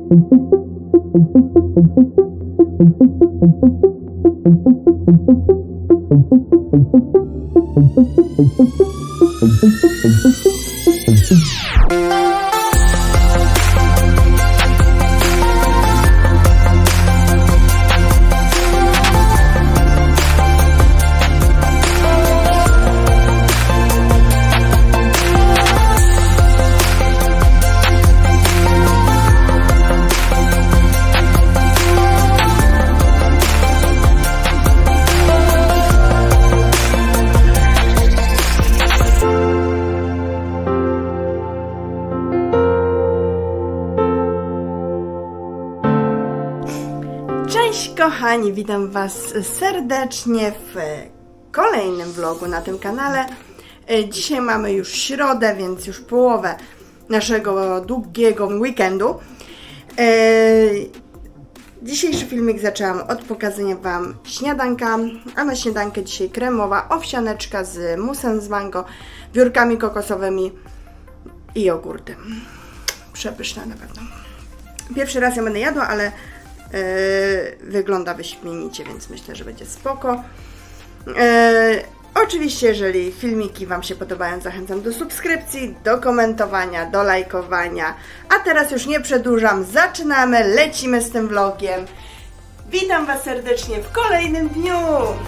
Cześć kochani, witam Was serdecznie w kolejnym vlogu na tym kanale. Dzisiaj mamy już środę, więc już połowę naszego długiego weekendu. Dzisiejszy filmik zaczęłam od pokazania Wam śniadanka, a na śniadankę dzisiaj kremowa owsianeczka z musem z mango, wiórkami kokosowymi i jogurtem. Przepyszna na pewno. Pierwszy raz ja będę jadła, ale wygląda wyśmienicie, więc myślę, że będzie spoko. Oczywiście, jeżeli filmiki Wam się podobają, zachęcam do subskrypcji, do komentowania, do lajkowania. A teraz już nie przedłużam, zaczynamy, lecimy z tym vlogiem. Witam Was serdecznie w kolejnym dniu!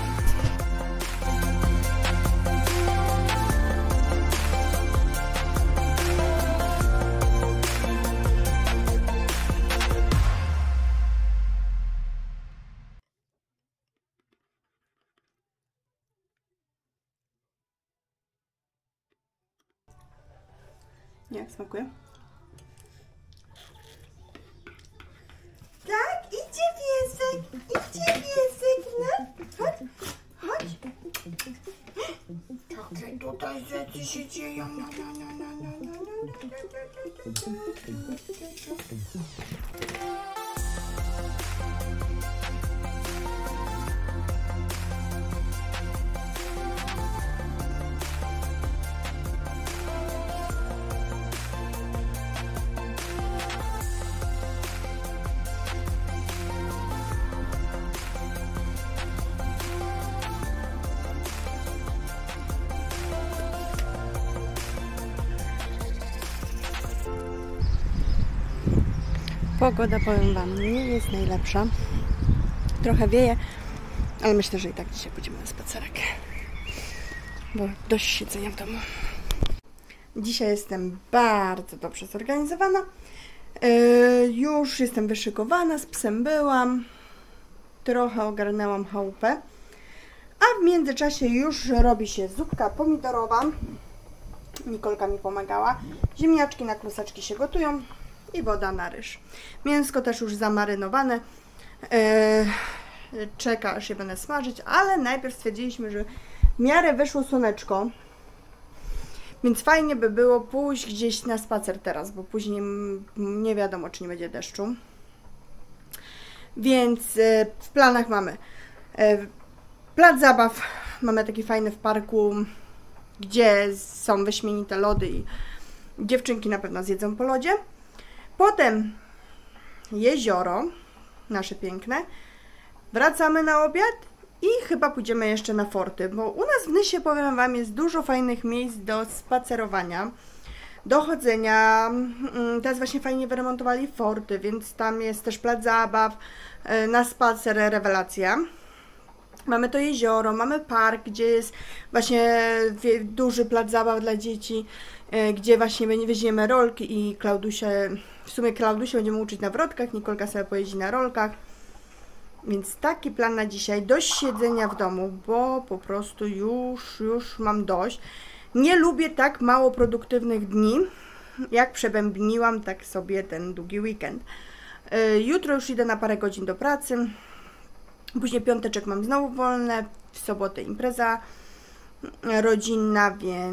Jak smakuje? Tak, idzie piesek, no, chodź, chodź. Takie tutaj rzeczy się dzieją, Pogoda, powiem Wam, nie jest najlepsza. Trochę wieje, ale myślę, że i tak dzisiaj pójdziemy na spacerek, bo dość siedzenia w domu. Dzisiaj jestem bardzo dobrze zorganizowana. Już jestem wyszykowana, z psem byłam. Trochę ogarnęłam chałupę. A w międzyczasie już robi się zupka pomidorowa. Nikolka mi pomagała. Ziemniaczki na kluseczki się gotują. I woda na ryż. Mięsko też już zamarynowane. Czeka, aż je będę smażyć, ale najpierw stwierdziliśmy, że w miarę wyszło słoneczko, więc fajnie by było pójść gdzieś na spacer teraz, bo później nie wiadomo, czy nie będzie deszczu. Więc w planach mamy plac zabaw. Mamy taki fajny w parku, gdzie są wyśmienite lody i dziewczynki na pewno zjedzą po lodzie. Potem jezioro, nasze piękne, wracamy na obiad i chyba pójdziemy jeszcze na forty, bo u nas w Nysie, powiem Wam, jest dużo fajnych miejsc do spacerowania, do chodzenia. Teraz właśnie fajnie wyremontowali forty, więc tam jest też plac zabaw, na spacer rewelacja. Mamy to jezioro, mamy park, gdzie jest właśnie duży plac zabaw dla dzieci, gdzie właśnie weźmiemy rolki i Klaudusia, w sumie Klaudusia będziemy uczyć na wrotkach, Nikolka sobie pojeździ na rolkach. Więc taki plan na dzisiaj, dość siedzenia w domu, bo po prostu już mam dość. Nie lubię tak mało produktywnych dni, jak przebębniłam tak sobie ten długi weekend. Jutro już idę na parę godzin do pracy, później piąteczek mam znowu wolne, w sobotę impreza rodzinna,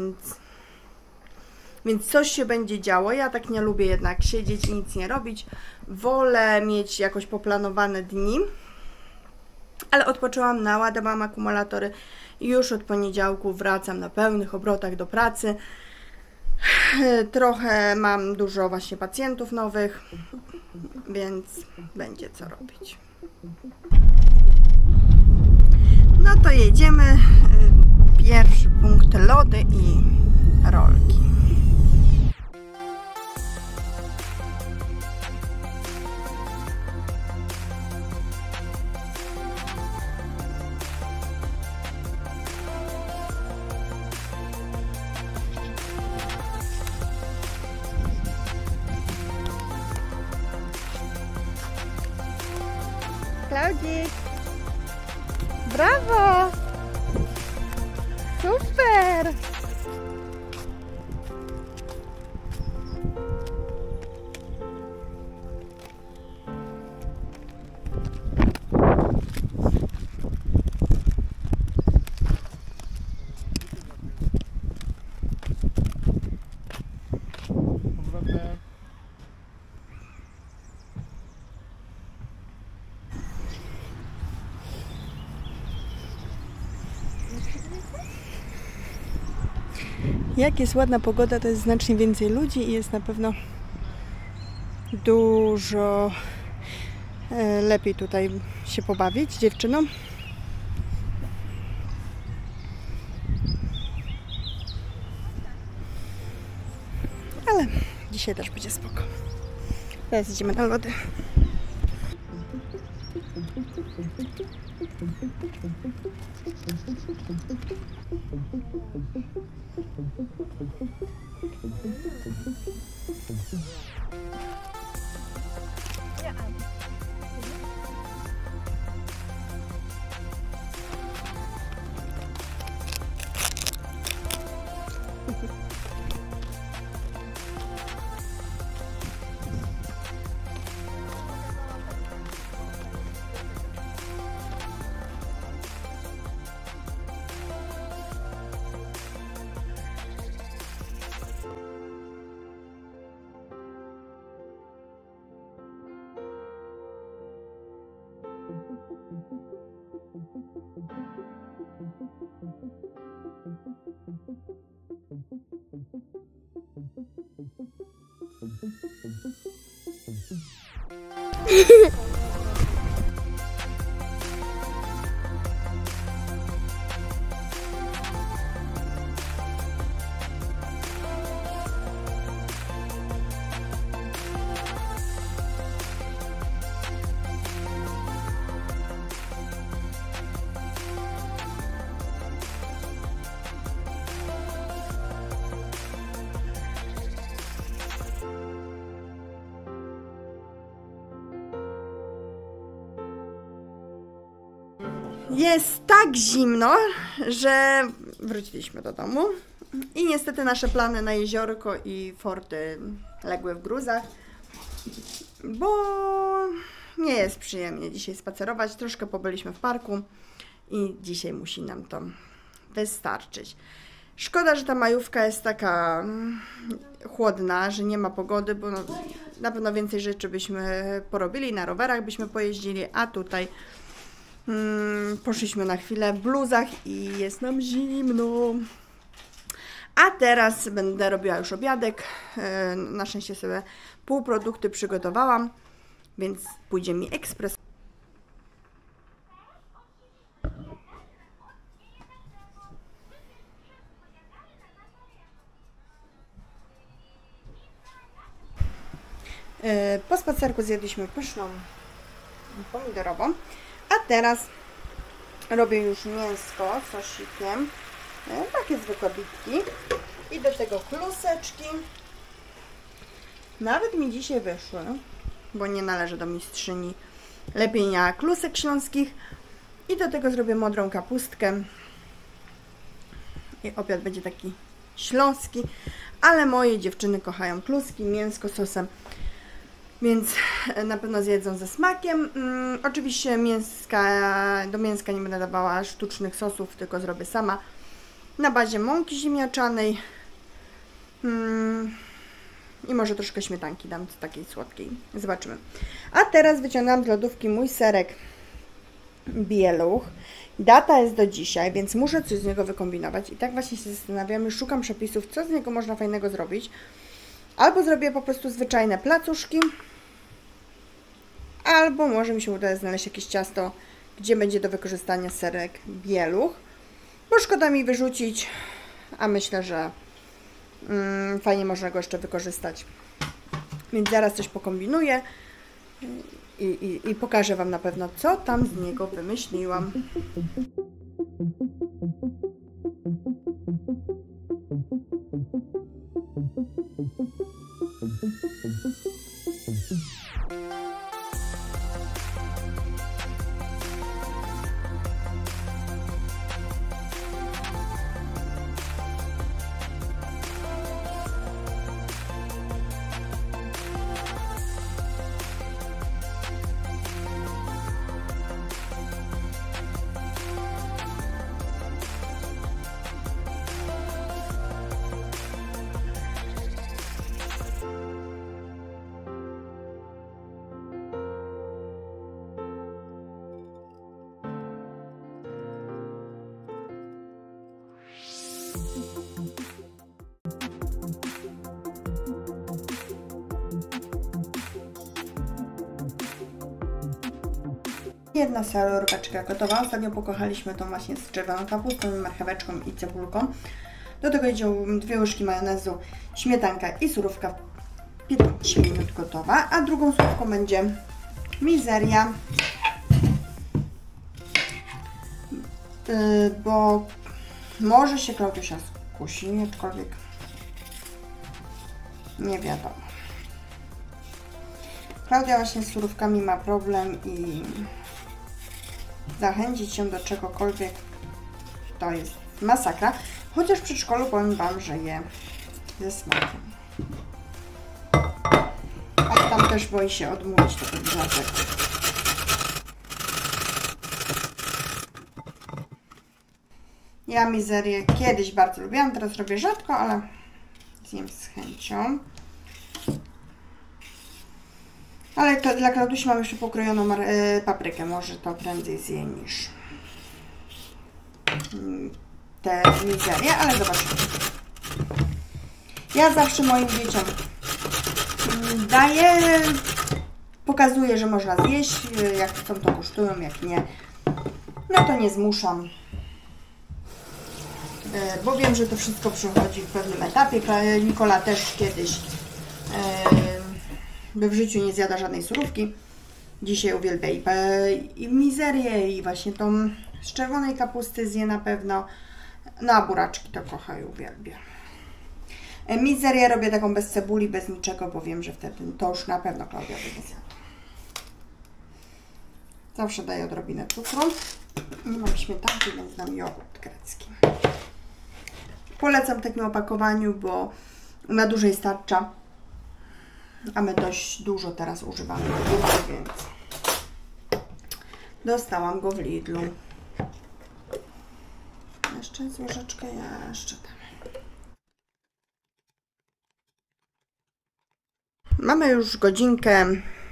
więc coś się będzie działo. Ja tak nie lubię jednak siedzieć i nic nie robić. Wolę mieć jakoś poplanowane dni. Ale odpoczęłam, naładowałam akumulatory i już od poniedziałku wracam na pełnych obrotach do pracy. Trochę mam dużo właśnie pacjentów nowych. więc będzie co robić. No to jedziemy. Pierwszy punkt lody i rolki. Klaudzik! Brawo! Super! Jak jest ładna pogoda, to jest znacznie więcej ludzi i jest na pewno dużo lepiej tutaj się pobawić dziewczynom. Ale dzisiaj też będzie spoko. Teraz idziemy na lody. Jest tak zimno, że wróciliśmy do domu i niestety nasze plany na jeziorko i forty legły w gruzach, bo nie jest przyjemnie dzisiaj spacerować. Troszkę pobyliśmy w parku i dzisiaj musi nam to wystarczyć. Szkoda, że ta majówka jest taka chłodna, że nie ma pogody, bo na pewno więcej rzeczy byśmy porobili, na rowerach byśmy pojeździli, a tutaj poszliśmy na chwilę w bluzach i jest nam zimno. A teraz będę robiła już obiadek. Na szczęście sobie półprodukty przygotowałam, więc pójdzie mi ekspres. Po spacerku zjedliśmy pyszną pomidorową, a teraz robię już mięsko z sosikiem, takie zwykłe bitki i do tego kluseczki. Nawet mi dzisiaj wyszły, bo nie należy do mistrzyni lepienia klusek śląskich. I do tego zrobię modrą kapustkę i obiad będzie taki śląski, ale moje dziewczyny kochają kluski, mięsko sosem, więc na pewno zjedzą ze smakiem. Oczywiście do mięska nie będę dawała sztucznych sosów, tylko zrobię sama na bazie mąki ziemniaczanej i może troszkę śmietanki dam takiej słodkiej. Zobaczymy. A teraz wyciągam z lodówki mój serek bieluch. Data jest do dzisiaj, więc muszę coś z niego wykombinować i tak właśnie się zastanawiam, szukam przepisów, co z niego można fajnego zrobić. Albo zrobię po prostu zwyczajne placuszki, albo może mi się uda znaleźć jakieś ciasto, gdzie będzie do wykorzystania serek bieluch, bo szkoda mi wyrzucić, a myślę, że fajnie można go jeszcze wykorzystać. Więc zaraz coś pokombinuję i pokażę Wam na pewno, co tam z niego wymyśliłam. Jedna salorkaczka gotowa. Ostatnio pokochaliśmy tą właśnie z czerwoną kapustą, marcheweczką i cebulką. Do tego idą 2 łyżki majonezu, śmietanka i surówka 15 minut gotowa. A drugą surówką będzie mizeria, bo może się Klaudusia skusi, aczkolwiek nie wiadomo. Klaudia właśnie z surówkami ma problem i zachęcić się do czegokolwiek to jest masakra. Chociaż w przedszkolu powiem Wam, że je ze smakiem. A tam też boi się odmówić tego dlatego. Ja mizerię kiedyś bardzo lubiłam, teraz robię rzadko, ale zjem z chęcią. Ale to dla Klaudusi mam jeszcze pokrojoną paprykę, może to prędzej zje niż te mizerie, ale zobaczymy. Ja zawsze moim dzieciom daję, pokazuję, że można zjeść, jak chcą to kosztują, jak nie, no to nie zmuszam, bo wiem, że to wszystko przychodzi w pewnym etapie. Nikola też kiedyś by w życiu nie zjada żadnej surówki. Dzisiaj uwielbia i mizerię, i właśnie tą z czerwonej kapusty zje na pewno. No a buraczki to kocha i uwielbia. Mizerię robię taką bez cebuli, bez niczego, bo wiem, że wtedy to już na pewno Klaudia by nie zjadła. Zawsze daję odrobinę cukru. Nie mam śmietanki, więc dam jogurt grecki. Polecam w takim opakowaniu, bo na dłużej starcza. A my dość dużo teraz używamy jogurtu, więc dostałam go w Lidlu. Jeszcze z łyżeczkę, jeszcze tam. Mamy już godzinkę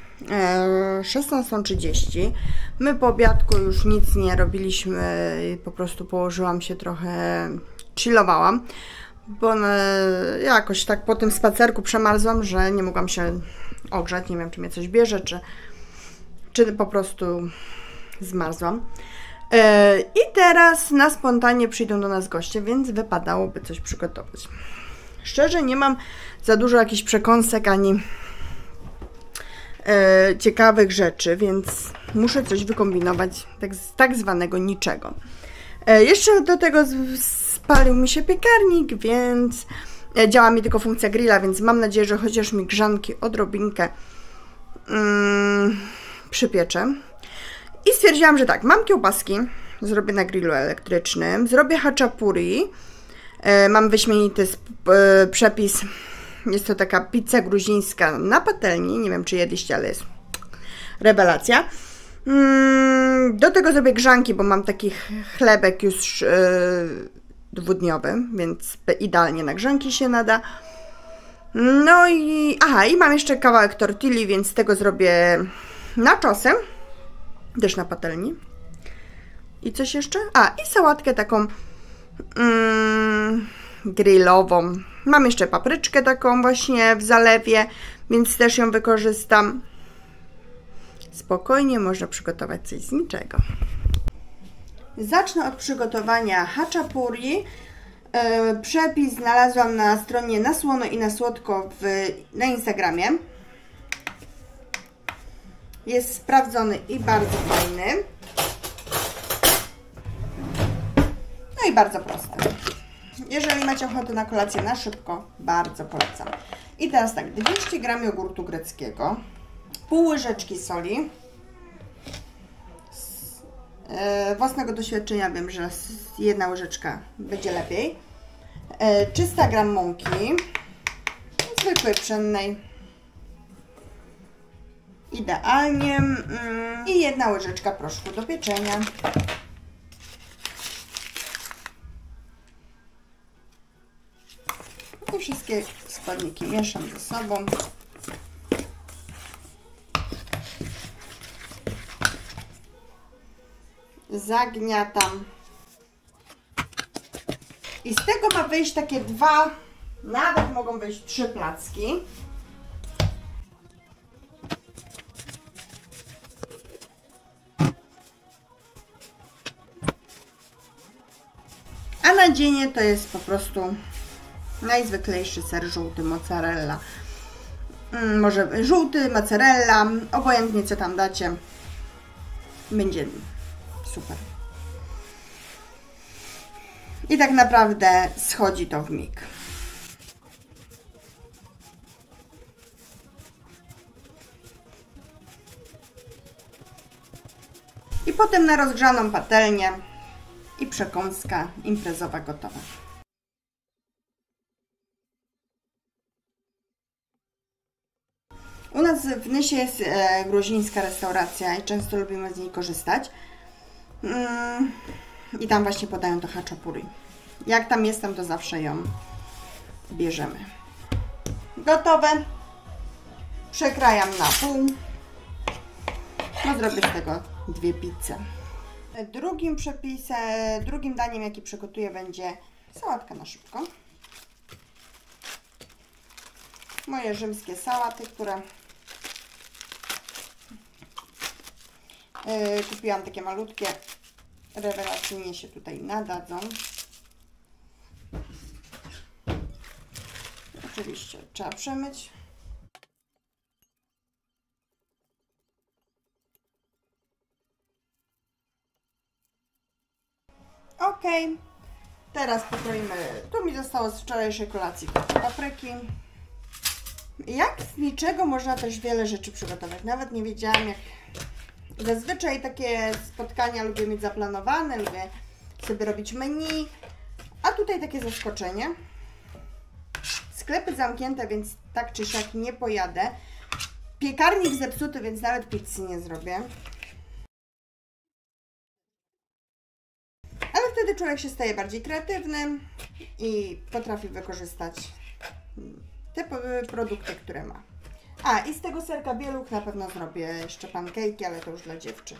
16:30. My po obiadku już nic nie robiliśmy, po prostu położyłam się trochę, chillowałam, bo jakoś tak po tym spacerku przemarzłam, że nie mogłam się ogrzać, nie wiem, czy mnie coś bierze, czy po prostu zmarzłam. I teraz na spontanie przyjdą do nas goście, więc wypadałoby coś przygotować. Szczerze nie mam za dużo jakichś przekąsek ani ciekawych rzeczy, więc muszę coś wykombinować tak zwanego niczego. Jeszcze do tego spalił mi się piekarnik, więc działa mi tylko funkcja grilla, więc mam nadzieję, że chociaż mi grzanki odrobinkę przypieczę. I stwierdziłam, że tak, mam kiełbaski, zrobię na grillu elektrycznym, zrobię haczapuri, mam wyśmienity przepis, jest to taka pizza gruzińska na patelni, nie wiem, czy jedliście, ale jest rewelacja. Do tego zrobię grzanki, bo mam taki chlebek już dwudniowy, więc idealnie na grzanki się nada. No i i mam jeszcze kawałek tortilli, więc z tego zrobię nachosy, też na patelni. I coś jeszcze? I sałatkę taką grillową. Mam jeszcze papryczkę taką właśnie w zalewie, więc też ją wykorzystam. spokojnie można przygotować coś z niczego. Zacznę od przygotowania haczapuri. Przepis znalazłam na stronie Na Słono i na Słodko na Instagramie. Jest sprawdzony i bardzo fajny. No i bardzo prosty. Jeżeli macie ochotę na kolację na szybko, bardzo polecam. I teraz tak, 200 g jogurtu greckiego, pół łyżeczki soli. Z własnego doświadczenia wiem, że jedna łyżeczka będzie lepiej. 300 g mąki, zwykłej pszennej, idealnie, i jedna łyżeczka proszku do pieczenia. I wszystkie składniki mieszam ze sobą. Zagniatam. I z tego ma wyjść takie dwa, nawet mogą wyjść 3 placki. A nadzienie to jest po prostu najzwyklejszy ser żółty, mozzarella. Może żółty, mozzarella, obojętnie co tam dacie. Będzie super. I tak naprawdę schodzi to w mig. I potem na rozgrzaną patelnię i przekąska imprezowa gotowa. U nas w Nysie jest gruzińska restauracja i często lubimy z niej korzystać. I tam właśnie podają to haczapuri. Jak tam jestem, to zawsze ją bierzemy. Gotowe. Przekrajam na pół. No zrobię z tego 2 pizze. Drugim daniem, jaki przygotuję, będzie sałatka na szybko. Moje rzymskie sałaty, które kupiłam, takie malutkie, rewelacyjnie się tutaj nadadzą. Oczywiście trzeba przemyć. Ok, teraz pokroimy, tu mi zostało z wczorajszej kolacji papryki. Jak z niczego można też wiele rzeczy przygotować, nawet nie wiedziałam jak. Zazwyczaj takie spotkania lubię mieć zaplanowane, lubię sobie robić menu, a tutaj takie zaskoczenie. Sklepy zamknięte, więc tak czy siak nie pojadę. Piekarnik zepsuty, więc nawet pizzy nie zrobię. Ale wtedy człowiek się staje bardziej kreatywny i potrafi wykorzystać te produkty, które ma. A, i z tego serka bieluch na pewno zrobię jeszcze pancake'i, ale to już dla dziewczyn.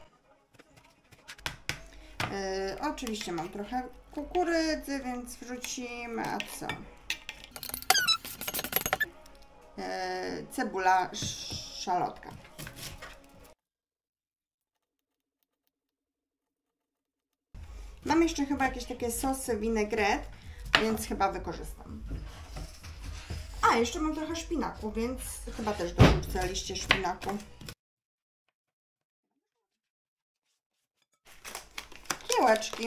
Oczywiście mam trochę kukurydzy, więc wrzucimy, a co? Cebula, szalotka. Mam jeszcze chyba jakieś takie sosy vinaigrette, więc chyba wykorzystam. A, jeszcze mam trochę szpinaku, więc chyba też dorzucę liście szpinaku. Kiełeczki.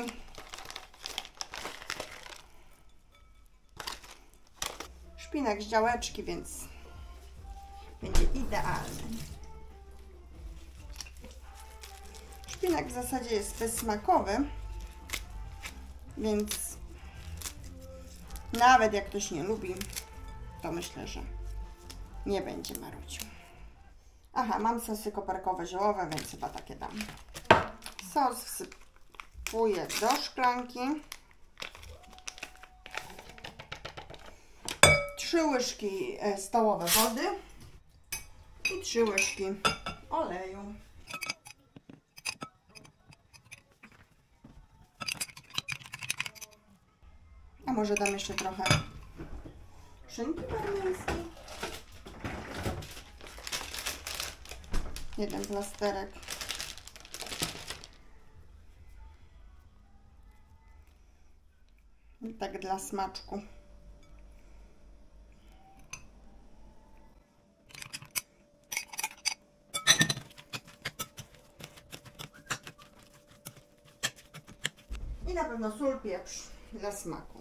Szpinak z działeczki, więc będzie idealny. Szpinak w zasadzie jest bezsmakowy, więc nawet jak ktoś nie lubi, to myślę, że nie będzie marudził. Aha, mam sosy koperkowe, ziołowe, więc chyba takie dam. Sos wsypuję do szklanki. 3 łyżki stołowe wody i 3 łyżki oleju. A może dam jeszcze trochę szynki parmeńskiej. jeden plasterek. I tak dla smaczku. I na pewno sól, pieprz dla smaku.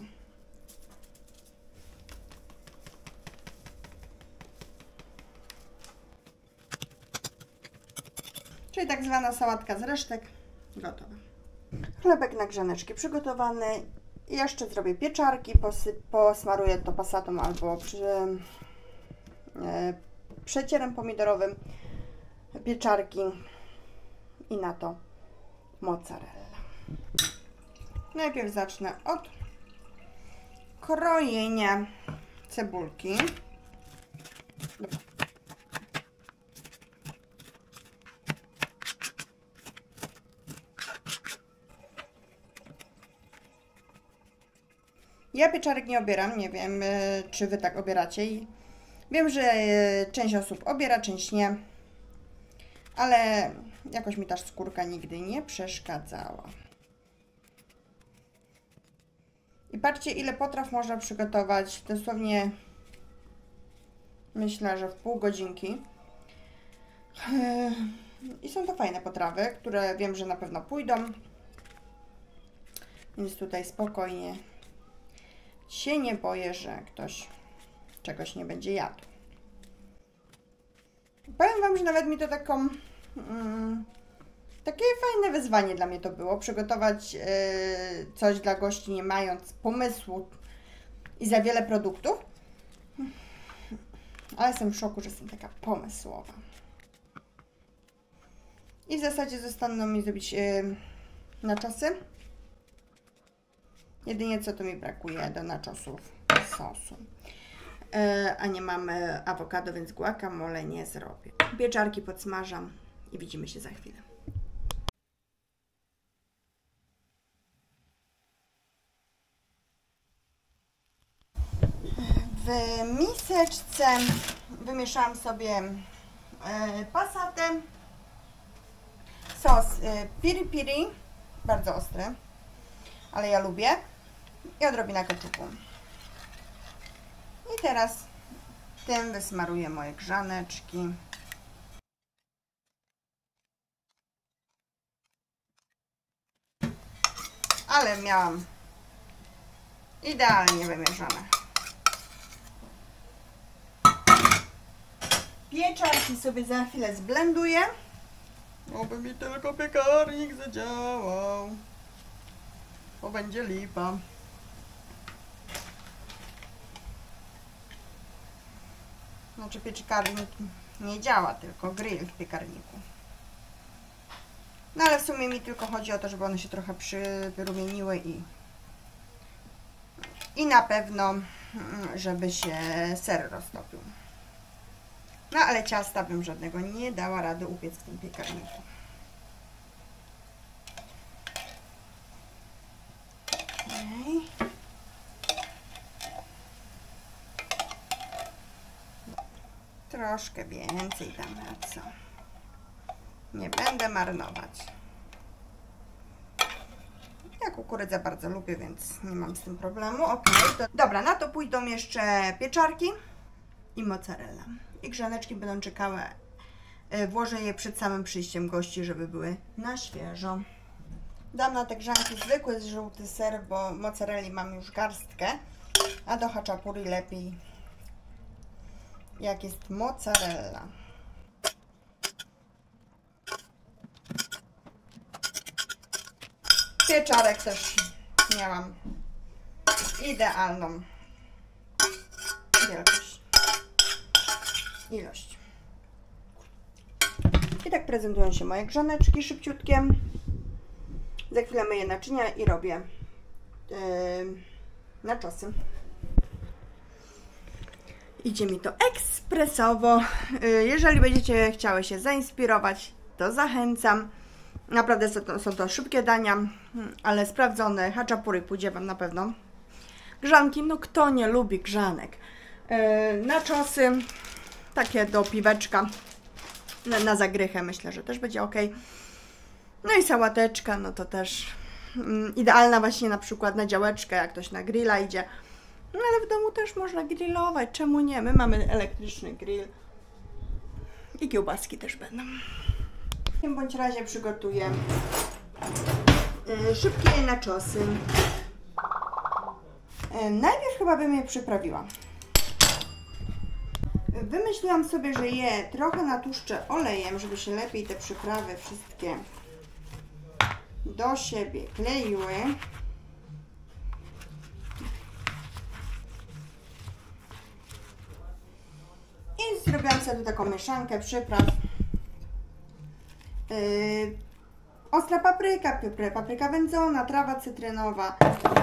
Czyli tak zwana sałatka z resztek gotowa. Chlebek na grzaneczki przygotowany. I jeszcze zrobię pieczarki, posmaruję to passatą albo przecierem pomidorowym. Pieczarki i na to mozzarella. Najpierw zacznę od krojenia cebulki. Ja pieczarek nie obieram, nie wiem, czy Wy tak obieracie. Wiem, że część osób obiera, część nie, ale jakoś mi ta skórka nigdy nie przeszkadzała. I patrzcie, ile potraw można przygotować, dosłownie myślę, że w pół godzinki. I są to fajne potrawy, które wiem, że na pewno pójdą, więc tutaj spokojnie się nie boję, że ktoś czegoś nie będzie jadł. Powiem Wam, że nawet mi to takie fajne wyzwanie dla mnie to było, przygotować coś dla gości, nie mając pomysłu i za wiele produktów. Ale jestem w szoku, że jestem taka pomysłowa. I w zasadzie zostaną mi zrobić nachosy. Jedynie co tu mi brakuje do nachosów sosu. A nie mamy awokado, więc guacamole nie zrobię. Pieczarki podsmażam i widzimy się za chwilę. W miseczce wymieszałam sobie passatę, sos piri piri, bardzo ostry, ale ja lubię, i odrobina keczupu. I teraz tym wysmaruję moje grzaneczki. Ale miałam idealnie wymieszane. Pieczarki sobie za chwilę zblenduję. Oby mi tylko piekarnik zadziałał. Bo będzie lipa. Znaczy piekarnik nie działa, tylko grill w piekarniku. No ale w sumie mi tylko chodzi o to, żeby one się trochę wyrumieniły i na pewno, żeby się ser roztopił. No ale ciasta bym żadnego nie dała rady upiec w tym piekarniku. Okay. Troszkę więcej damy, a co? Nie będę marnować. Ja kukurydzę bardzo lubię, więc nie mam z tym problemu. Ok, dobra, na to pójdą jeszcze pieczarki i mozzarella. I grzaneczki będą czekały. Włożę je przed samym przyjściem gości, żeby były na świeżo. Dam na te grzanki zwykły żółty ser, bo mozzarelli mam już garstkę, a do haczapuri lepiej jak jest mozzarella. Pieczarek też miałam idealną ilość. I tak prezentują się moje grzaneczki szybciutkie. Za chwilę myję naczynia i robię nachosy. Idzie mi to ekspresowo. Jeżeli będziecie chciały się zainspirować, to zachęcam. Naprawdę są to szybkie dania, ale sprawdzone. Haczapuri pójdzie Wam na pewno. Grzanki, no kto nie lubi grzanek? Nachosy, takie do piweczka. na zagrychę myślę, że też będzie ok. No i sałateczka, no to też idealna właśnie na przykład na działeczkę, jak ktoś na grilla idzie. No ale w domu też można grillować, czemu nie? My mamy elektryczny grill i kiełbaski też będą. W tym bądź razie przygotuję szybkie naczosy. Najpierw chyba bym je przyprawiła. Wymyśliłam sobie, że je trochę natłuszczę olejem, żeby się lepiej te przyprawy wszystkie do siebie kleiły. I zrobiłam sobie tu taką mieszankę przypraw. Ostra papryka, papryka wędzona, trawa cytrynowa.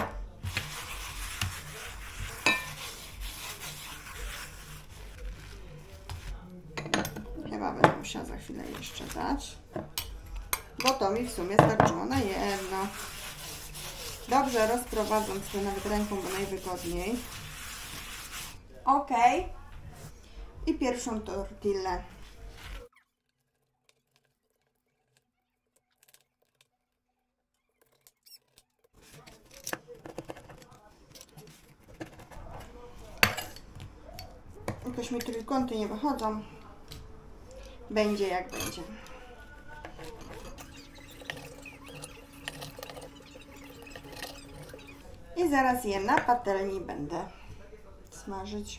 Chyba będę musiała za chwilę jeszcze dać, bo to mi w sumie starczyło na jedno. Dobrze rozprowadzam sobie nawet ręką, bo najwygodniej. Ok. I pierwszą tortillę. Jakoś mi trójkąty nie wychodzą. Będzie jak będzie. I zaraz je na patelni będę smażyć.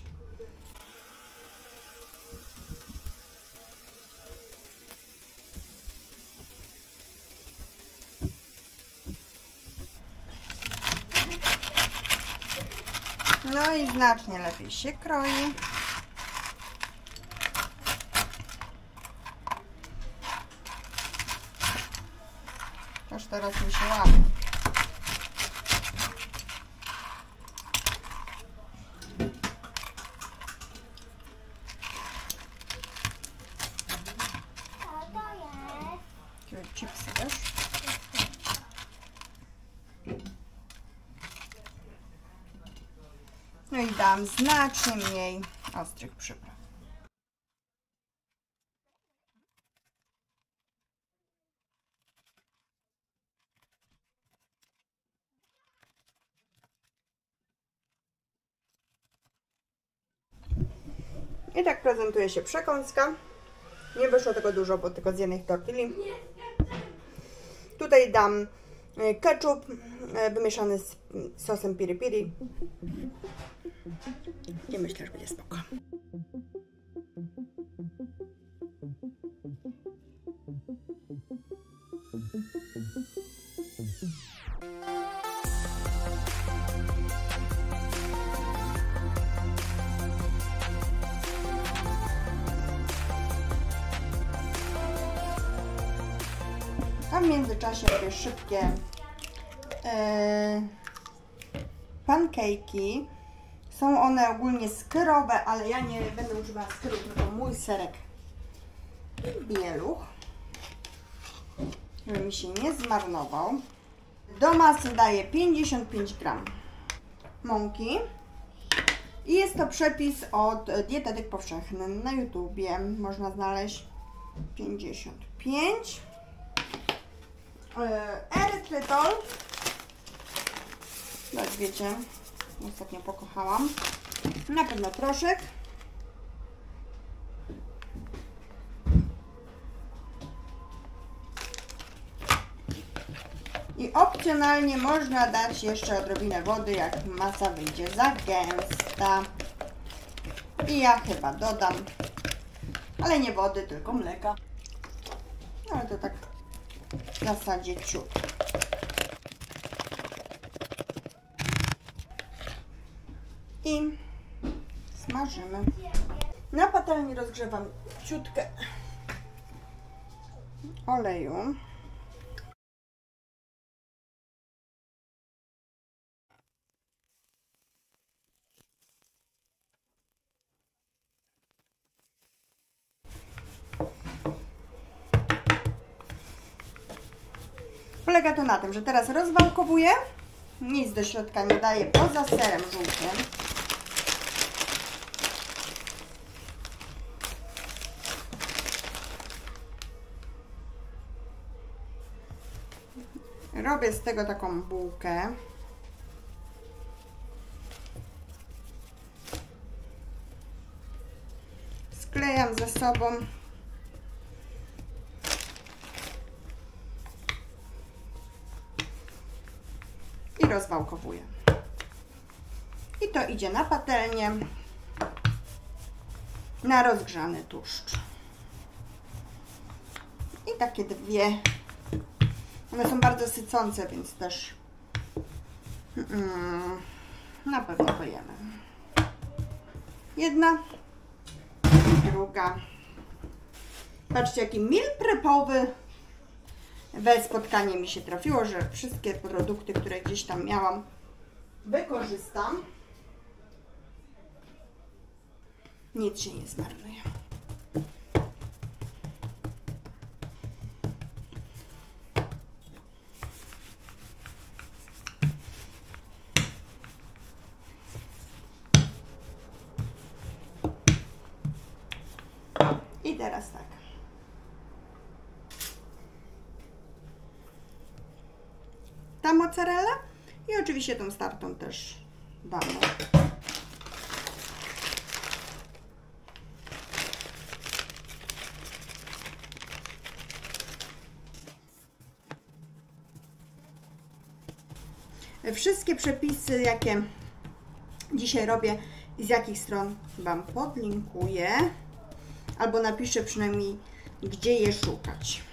No i znacznie lepiej się kroi. Aż teraz mi się łamie. Chipsy też. No i dam znacznie mniej ostrych przypraw. I tak prezentuje się przekąska. Nie wyszło tego dużo, bo tylko z jednej tortilli. Tutaj dam ketchup wymieszany z sosem piri piri. I myślę, że będzie spoko. A w międzyczasie robię szybkie pancake'i. Są one ogólnie skyrowe, ale ja nie będę używała skyrów, tylko mój serek bieluch, żeby mi się nie zmarnował. Do masy daję 55 gram mąki. I jest to przepis od Dietetyk Powszechny. Na YouTubie można znaleźć 55. Erytrytol. Jak wiecie, ostatnio pokochałam. Na pewno proszek. I opcjonalnie można dać jeszcze odrobinę wody, jak masa wyjdzie za gęsta. I ja chyba dodam, ale nie wody, tylko mleka. Ale to tak w zasadzie ciut. I smażymy. Na patelni rozgrzewam ciutkę oleju. Polega to na tym, że teraz rozwałkowuję, nic do środka nie daję poza serem żółtym. Robię z tego taką bułkę. Sklejam ze sobą. I rozwałkowuję. I to idzie na patelnię, na rozgrzany tłuszcz. I takie dwie. One są bardzo sycące, więc też na pewno pojemy. Jedna, druga. Patrzcie, jaki meal prepowy we spotkanie mi się trafiło, że wszystkie produkty, które gdzieś tam miałam, wykorzystam. Nic się nie zmarnuje. I teraz tak. Ta mozzarella i oczywiście tą startą też damy. Wszystkie przepisy, jakie dzisiaj robię i z jakich stron Wam podlinkuję, albo napiszę przynajmniej, gdzie je szukać.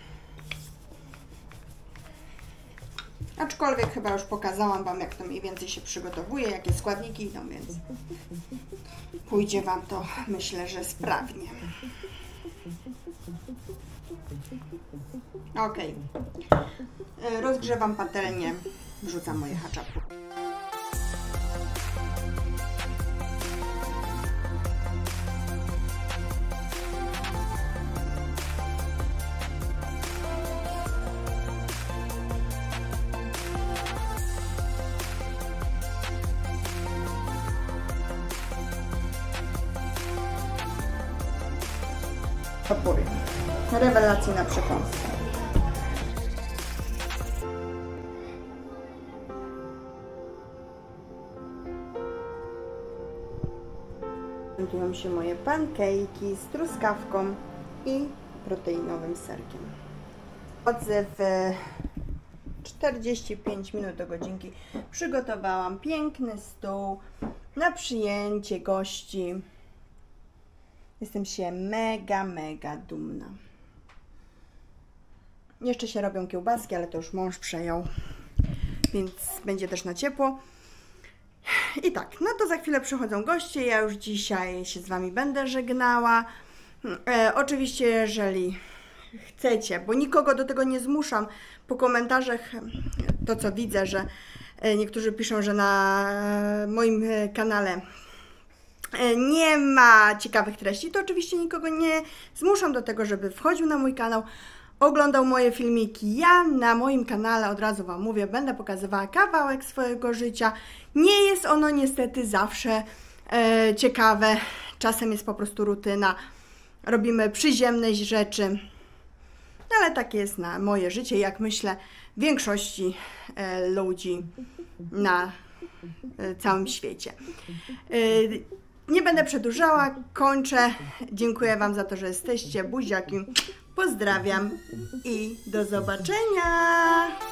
Aczkolwiek chyba już pokazałam Wam, jak to mniej więcej się przygotowuje, jakie składniki idą, więc pójdzie Wam to, myślę, że sprawnie. Ok. Rozgrzewam patelnię, wrzucam moje haczapy. Opóry. Rewelacyjna przekąska. Prezentują się moje pankejki z truskawką i proteinowym serkiem. Chodzę w 45 minut do godzinki. Przygotowałam piękny stół na przyjęcie gości. Jestem się mega dumna. Jeszcze się robią kiełbaski, ale to już mąż przejął, więc będzie też na ciepło. I tak, no to za chwilę przychodzą goście. Ja już dzisiaj się z Wami będę żegnała. Oczywiście, jeżeli chcecie, bo nikogo do tego nie zmuszam, po komentarzach to, co widzę, że niektórzy piszą, że na moim kanale nie ma ciekawych treści, to oczywiście nikogo nie zmuszam do tego, żeby wchodził na mój kanał, oglądał moje filmiki. Ja na moim kanale, od razu Wam mówię, będę pokazywała kawałek swojego życia. Nie jest ono niestety zawsze ciekawe, czasem jest po prostu rutyna, robimy przyziemne rzeczy, ale takie jest na moje życie, jak myślę, większości ludzi na całym świecie. Nie będę przedłużała, kończę. Dziękuję Wam za to, że jesteście. Buziaki. Pozdrawiam i do zobaczenia.